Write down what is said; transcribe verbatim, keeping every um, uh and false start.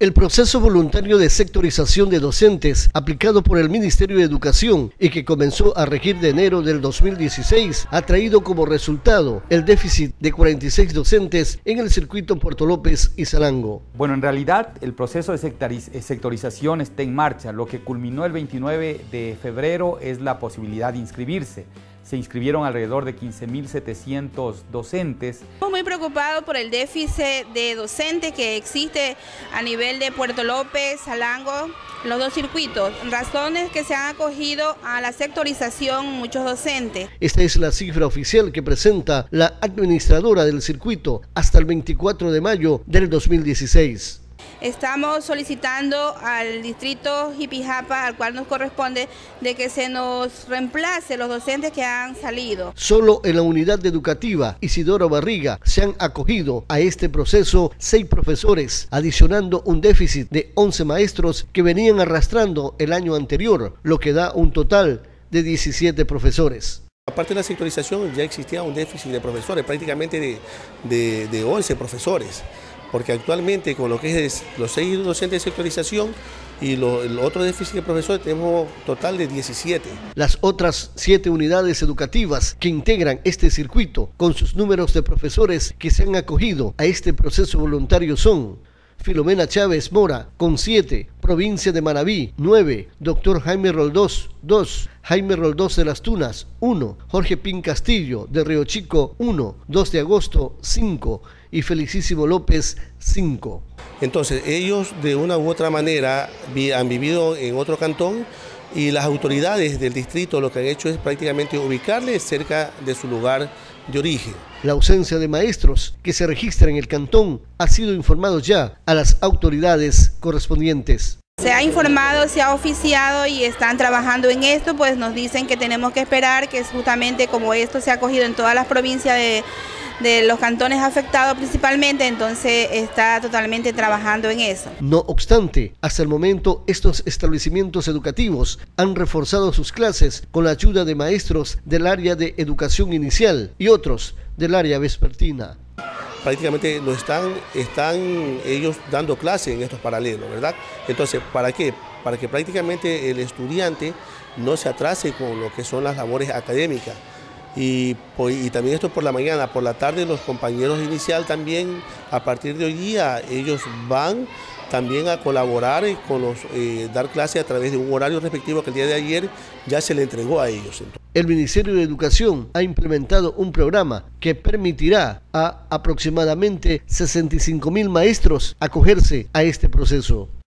El proceso voluntario de sectorización de docentes aplicado por el Ministerio de Educación y que comenzó a regir de enero del dos mil dieciséis ha traído como resultado el déficit de cuarenta y seis docentes en el circuito Puerto López y Salango. Bueno, en realidad el proceso de sectorización está en marcha. Lo que culminó el veintinueve de febrero es la posibilidad de inscribirse. Se inscribieron alrededor de quince mil setecientos docentes. Estamos muy preocupados por el déficit de docentes que existe a nivel de Puerto López, Salango, los dos circuitos, razones que se han acogido a la sectorización muchos docentes. Esta es la cifra oficial que presenta la administradora del circuito hasta el veinticuatro de mayo del dos mil dieciséis. Estamos solicitando al distrito Jipijapa, al cual nos corresponde, de que se nos reemplace los docentes que han salido. Solo en la unidad educativa Isidoro Barriga se han acogido a este proceso seis profesores, adicionando un déficit de once maestros que venían arrastrando el año anterior, lo que da un total de diecisiete profesores. Aparte de la sectorización ya existía un déficit de profesores, prácticamente de, de, de once profesores. Porque actualmente con lo que es los seis docentes de sectorización y lo, el otro déficit de profesores tenemos total de diecisiete. Las otras siete unidades educativas que integran este circuito con sus números de profesores que se han acogido a este proceso voluntario son Filomena Chávez Mora con siete, Provincia de Manabí nueve, Doctor Jaime Roldós dos, Jaime Roldós de las Tunas uno, Jorge Pin Castillo de Río Chico uno, dos de agosto cinco y Felicísimo López cinco. Entonces ellos de una u otra manera han vivido en otro cantón y las autoridades del distrito lo que han hecho es prácticamente ubicarles cerca de su lugar de origen. La ausencia de maestros que se registra en el cantón ha sido informado ya a las autoridades correspondientes. Se ha informado, se ha oficiado y están trabajando en esto, pues nos dicen que tenemos que esperar, que es justamente como esto se ha acogido en todas las provincias de, de los cantones afectados principalmente, entonces está totalmente trabajando en eso. No obstante, hasta el momento estos establecimientos educativos han reforzado sus clases con la ayuda de maestros del área de educación inicial y otros del área vespertina. Prácticamente no están, están ellos dando clases en estos paralelos, ¿verdad? Entonces, ¿para qué? Para que prácticamente el estudiante no se atrase con lo que son las labores académicas. Y, y también esto por la mañana, por la tarde los compañeros de inicial también, a partir de hoy día, ellos van también a colaborar con los, eh, dar clases a través de un horario respectivo que el día de ayer ya se le entregó a ellos. El Ministerio de Educación ha implementado un programa que permitirá a aproximadamente sesenta y cinco mil maestros acogerse a este proceso.